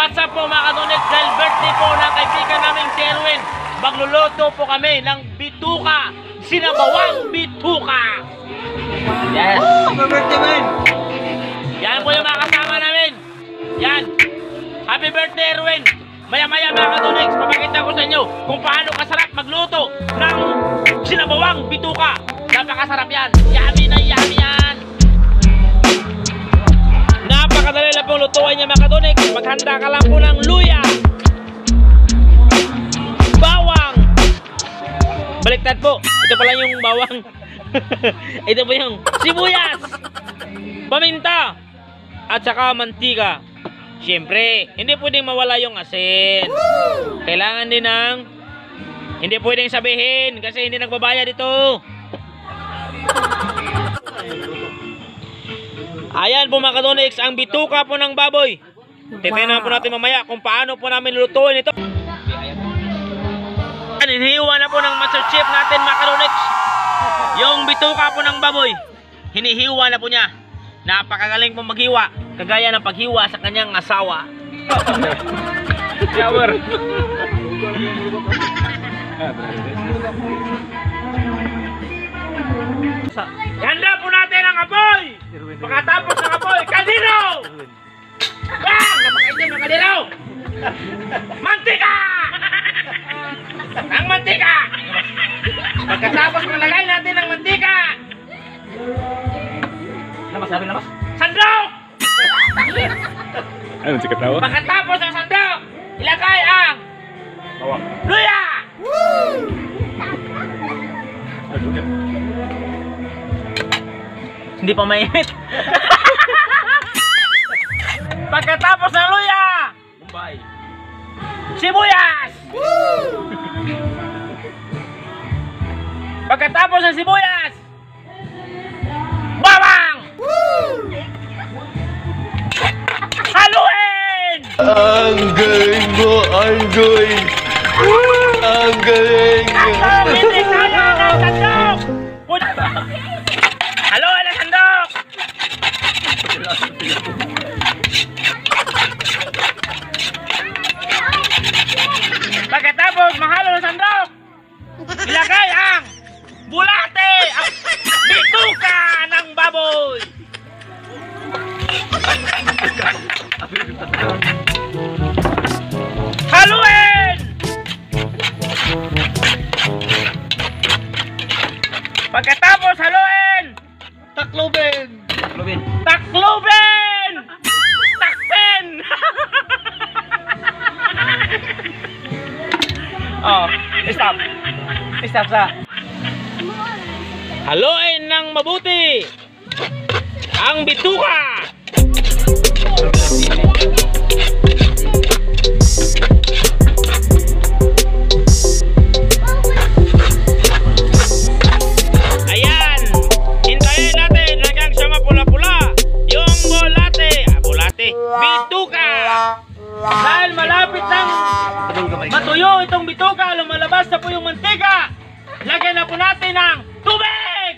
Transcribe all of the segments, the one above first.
What's up po mga kanunik? Dahil birthday po ng kaibigan namin si Erwin, magluluto po kami ng bituka, sinabawang bituka. Yes. Happy birthday, man! Yan po yung mga kasama namin. Yan. Happy birthday, Erwin. Maya-maya mga kanunik, papakita ko sa inyo kung paano kasarap magluto ng sinabawang bituka. Napakasarap yan. Yummy na yummy yan. Napakadali lang pong lutuan niya mga kanunik. Maghanda ka lang po ng luya, bawang. Baliktad po. Ito pala yung bawang. Ito po yung sibuyas, paminta, at saka mantika. Siyempre, hindi pwedeng mawala yung asin. Kailangan din ng, hindi pwedeng sabihin kasi hindi nagbabayad ito. Ayan po mga kadonics, ang bituka po ng baboy. Titignan po natin mamaya kung paano po namin lulutuin ito. Hinihiwa na po ng master chef natin mga kadonics yung bituka po ng baboy. Hinihiwa na po niya. Napakagaling po maghiwa, kagaya ng paghiwa sa kanyang asawa. Shower. Ihanda po natin ang apoy. Pagkatapos ng apoy, kaldero! Napakainit ng kaldero! Mantika! Ang mantika! Pagkatapos malagay natin ang mantika, sabi naman, sandok! Ano si katawa? Pagkatapos ng sandok, ilagay ang Bawang. luya! Hindi pa mainit. Pagkatapos ng luya, Bombay, sibuyas! Pagkatapos ng sibuyas, bawang! Haluin! Ang galing mo, ang galing! Ang galing! Hindi kaya ng sandok! Haluin ang sandok! Pagkatapos mahalo ng sandok, ilagay ang bulate, ang bituka ng baboy. Haluin! Pagkatapos haluin, Taklobin! taklubin! Takpin! Oh, stop. Stop sa. Haluin ng mabuti ang bituka. Ayan, hintayin natin hanggang siya mapula-pula yung bulate, bituka. Dahil malapit nang matuyo itong bituka, lumalabas na po yung mantika. Lagyan na po natin ng tubig.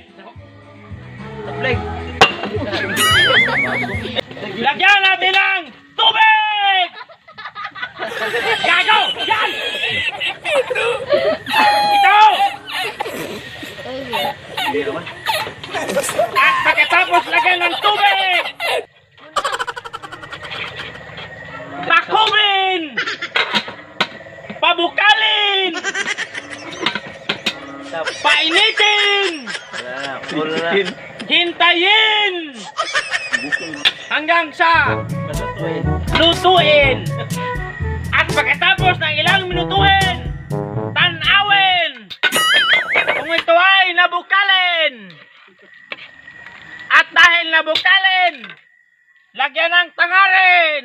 Lagyan natin ng tubig. Gago! Yan! Ito! At pagkatapos lagyan ng tubig, takubin! Pabukalin! Painitin! Hintayin! Hanggang sa lutuin! At pagkatapos ng ilang minutuhin, tanawin! Kung ito ay nabukalin! At dahil nabukalin, lagyan ng tangarin!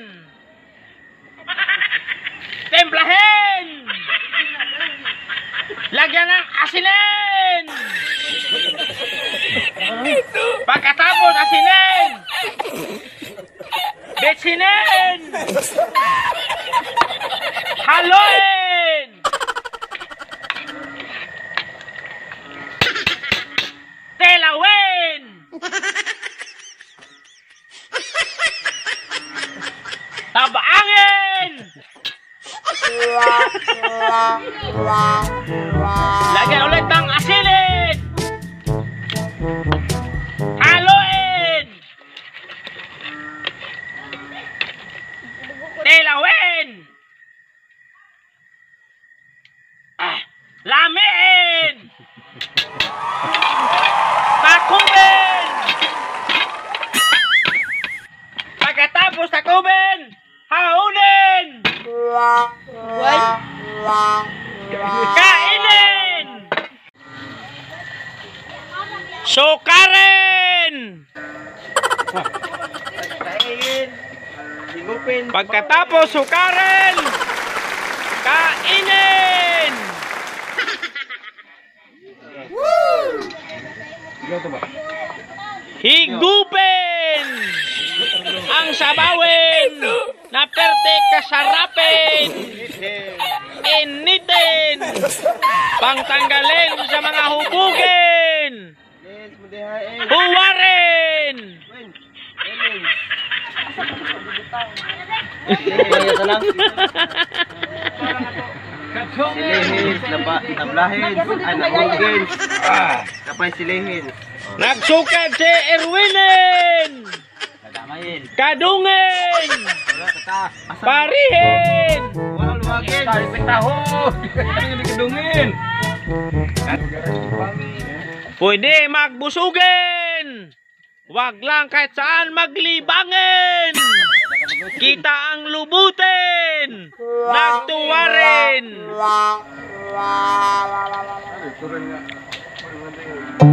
Templahin! Lagyan ng asinin! Pagkatapos asinin, bitsinin! Haluin! Telawin! Tabaangin! Lagyan ulit ng asilin. Haluin. Tilawin. Lamiin. Takubin. Pagkatapos takubin, haunin. Kainin. Sukarin. Pagkatapos sukarin, kainin. Higupin ang sabawin na perte kasarapin. Initin, pangtanggalin sa mga hubugin. Huwarin. Silihin, tablahin, anahugin, kapay silihin. Nagsukad si Erwinin. Kadungin. Parihin. Walang luwagin. Pwede magbusugin. Wag lang kahit saan maglibangin. Kita ang lubutin. Nagtuwarin.